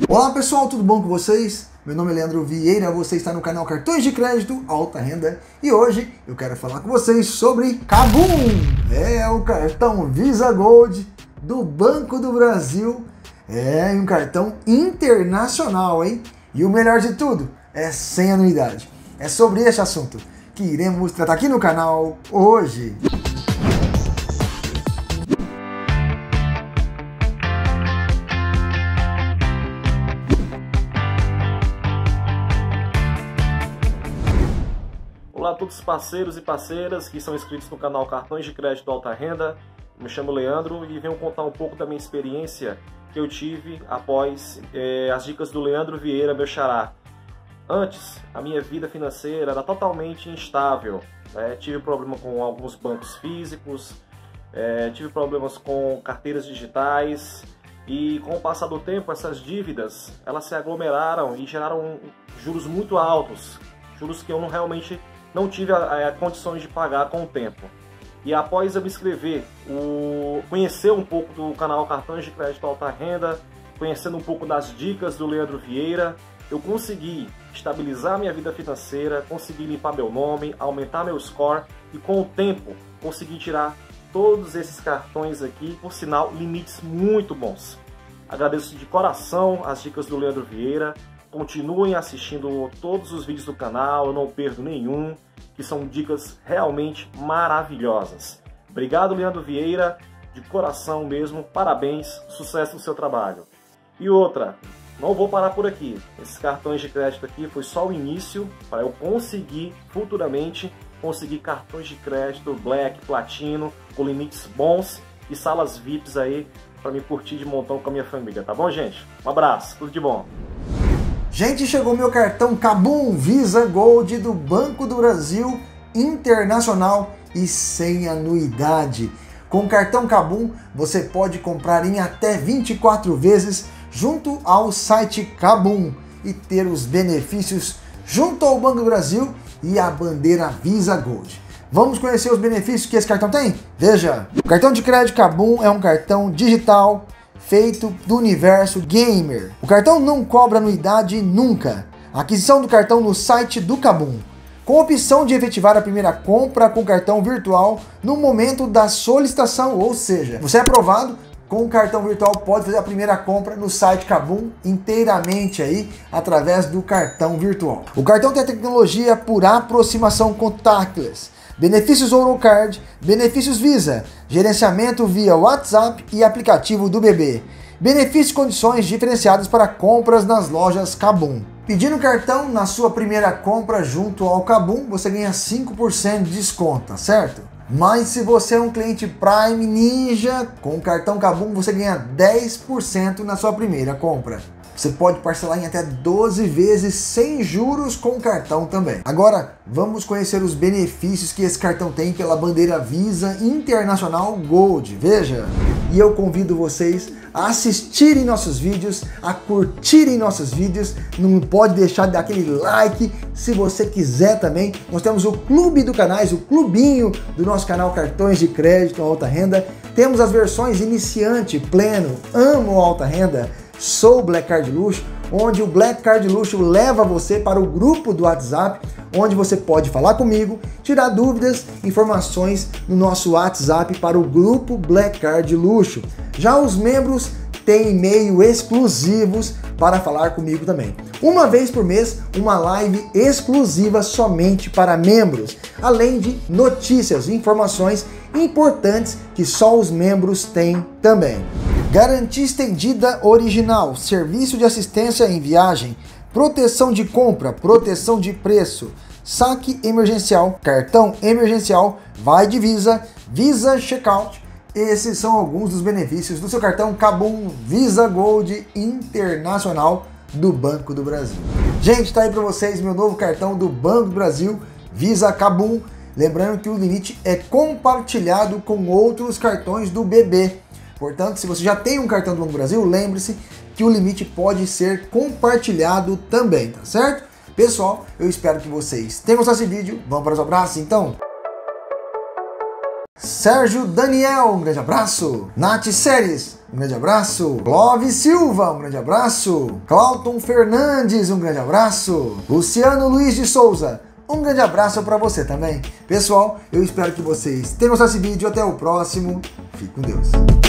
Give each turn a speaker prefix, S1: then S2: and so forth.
S1: Olá pessoal, tudo bom com vocês? Meu nome é Leandro Vieira, você está no canal Cartões de Crédito Alta Renda e hoje eu quero falar com vocês sobre KaBuM! É o cartão Visa Gold do Banco do Brasil, é um cartão internacional, hein? E o melhor de tudo, é sem anuidade. É sobre este assunto que iremos tratar aqui no canal hoje.
S2: Olá a todos os parceiros e parceiras que são inscritos no canal Cartões de Crédito Alta Renda. Me chamo Leandro e venho contar um pouco da minha experiência que eu tive após as dicas do Leandro Vieira, meu xará. Antes, a minha vida financeira era totalmente instável, né? Tive problema com alguns bancos físicos, tive problemas com carteiras digitais e com o passar do tempo essas dívidas elas se aglomeraram e geraram juros muito altos, juros que eu realmente não tive condições de pagar com o tempo. E após eu me inscrever, conhecer um pouco do canal Cartões de Crédito Alta Renda, conhecendo um pouco das dicas do Leandro Vieira, eu consegui estabilizar minha vida financeira, consegui limpar meu nome, aumentar meu score e com o tempo consegui tirar todos esses cartões aqui, por sinal, limites muito bons. Agradeço de coração as dicas do Leandro Vieira. Continuem assistindo todos os vídeos do canal, eu não perdo nenhum, que são dicas realmente maravilhosas. Obrigado, Leandro Vieira, de coração mesmo, parabéns, sucesso no seu trabalho. E outra, não vou parar por aqui, esses cartões de crédito aqui foi só o início para eu conseguir futuramente conseguir cartões de crédito Black, Platino, com limites bons e salas VIPs aí para me curtir de montão com a minha família, tá bom, gente? Um abraço, tudo de bom!
S1: Gente, chegou meu cartão KaBuM Visa Gold do Banco do Brasil Internacional e sem anuidade. Com o cartão KaBuM você pode comprar em até 24 vezes junto ao site KaBuM e ter os benefícios junto ao Banco do Brasil e a bandeira Visa Gold. Vamos conhecer os benefícios que esse cartão tem? Veja! O cartão de crédito KaBuM é um cartão digital feito do universo gamer. O cartão não cobra anuidade nunca. A aquisição do cartão no site do KaBuM, com a opção de efetivar a primeira compra com cartão virtual no momento da solicitação, ou seja, você é aprovado com o cartão virtual, pode fazer a primeira compra no site KaBuM inteiramente aí através do cartão virtual. O cartão tem a tecnologia por aproximação contactless, benefícios Orocard, benefícios Visa, gerenciamento via WhatsApp e aplicativo do BB. Benefícios e condições diferenciadas para compras nas lojas KaBuM. Pedindo cartão na sua primeira compra junto ao KaBuM, você ganha 5% de desconto, tá certo? Mas se você é um cliente Prime Ninja, com o cartão KaBuM você ganha 10% na sua primeira compra. Você pode parcelar em até 12 vezes sem juros com o cartão também. Agora, vamos conhecer os benefícios que esse cartão tem pela bandeira Visa Internacional Gold. Veja! E eu convido vocês a assistirem nossos vídeos, a curtirem nossos vídeos. Não pode deixar de dar aquele like se você quiser também. Nós temos o clube do canais, o clubinho do nosso canal Cartões de Crédito Alta Renda. Temos as versões iniciante, pleno, amo alta renda, sou Black Card Luxo, onde o Black Card Luxo leva você para o grupo do WhatsApp, onde você pode falar comigo, tirar dúvidas, informações no nosso WhatsApp para o grupo Black Card Luxo. Já os membros têm e-mail exclusivos para falar comigo também. Uma vez por mês, uma live exclusiva somente para membros, além de notícias e informações importantes que só os membros têm também. Garantia estendida original, serviço de assistência em viagem, proteção de compra, proteção de preço, saque emergencial, cartão emergencial, vai de Visa, Visa Checkout. Esses são alguns dos benefícios do seu cartão KaBuM Visa Gold Internacional do Banco do Brasil. Gente, tá aí para vocês meu novo cartão do Banco do Brasil, Visa KaBuM. Lembrando que o limite é compartilhado com outros cartões do BB. Portanto, se você já tem um cartão do Banco do Brasil, lembre-se que o limite pode ser compartilhado também, tá certo? Pessoal, eu espero que vocês tenham gostado desse vídeo. Vamos para os abraços, então? Sérgio Daniel, um grande abraço. Nath Séries, um grande abraço. Clóvis Silva, um grande abraço. Clauton Fernandes, um grande abraço. Luciano Luiz de Souza, um grande abraço para você também. Pessoal, eu espero que vocês tenham gostado desse vídeo. Até o próximo. Fique com Deus.